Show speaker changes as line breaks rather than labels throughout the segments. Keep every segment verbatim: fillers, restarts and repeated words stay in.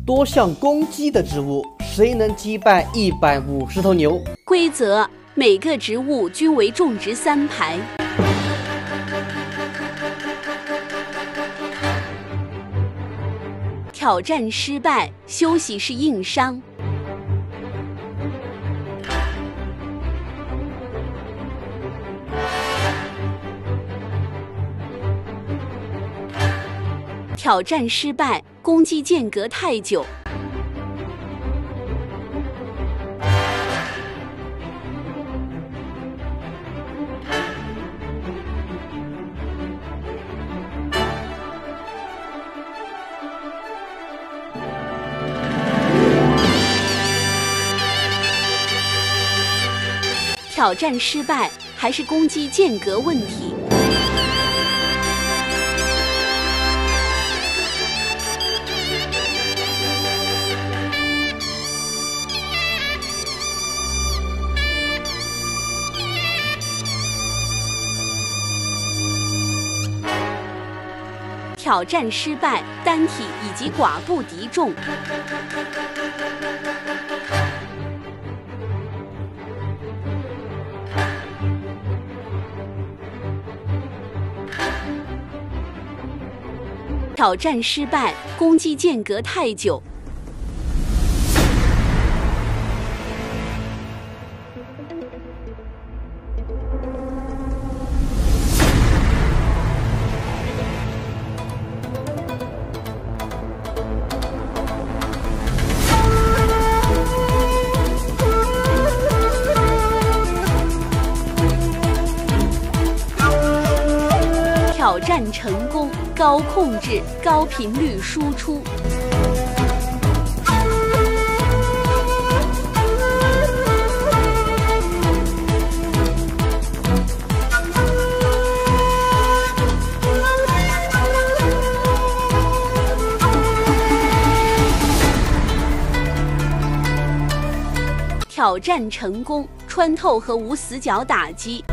多项攻击的植物，谁能击败一百五十头牛？
规则：每个植物均为种植三排。挑战失败，休息是硬伤。挑战失败，攻击间隔太久。挑战失败，还是攻击间隔问题。挑战失败，单体以及寡不敌众。挑战失败，攻击间隔太久。挑战成功，高控制、高频率输出。挑战成功，穿透和无死角打击。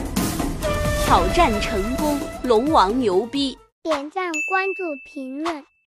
挑战成功，龙王牛逼！
点赞、关注、评论。